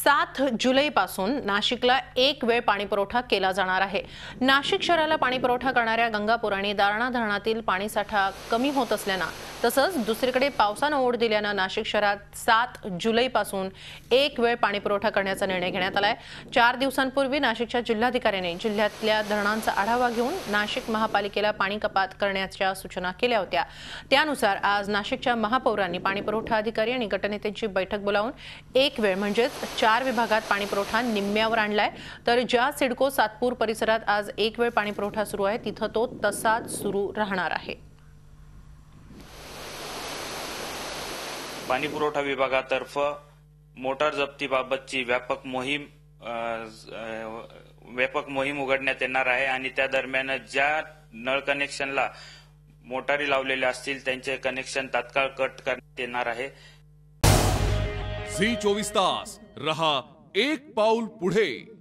7 जुलैपासून नाशिकला एक वेळ पाणीपुरवठा केला जाणार आहे। नाशिक शहराला पाणीपुरवठा करणाऱ्या गंगापूर आणि दारणा धरणातील पाणीसाठा कमी होत असल्याने तसंच दुसरीकडे पावसाने ओढ दिल्याने नाशिक शहरात 7 जुलैपासून एक वेळ पाणीपुरवठा करण्याचा निर्णय घेण्यात आलाय। 4 दिवसांपूर्वी नाशिकच्या जिल्हाधिकाऱ्यांनी जिल्ह्यातल्या धरणांचा आढावा घेऊन नाशिक महापालिकेला पाणी कपात करण्याच्या सूचना केल्या होत्या। त्यानुसार आज नाशिकच्या महापौरांनी पाणीपुरवठा अधिकारी आणि गटनेत्यांची बैठक बोलावून एक वेळ म्हणजे 4 विभागात पाणीपुरवठा निम्म्यावर आणलाय। तर ज्या सिडको सातपूर परिसरात आज एक वेळ पाणीपुरवठा सुरू आहे तिथे तो तसाच सुरू राहणार आहे। पाणीपुरवठा विभागातर्फे मोटार जप्तीबाबतची व्यापक मोहीम उघडण्यात येणार आहे आणि त्या दरम्यान ज्या नळ कनेक्शनला मोटारी लावलेल्या असतील त्यांचे कनेक्शन तात्काळ कट करण्यात येणार आहे। झी 24 तास रहा एक पाऊल पुढे।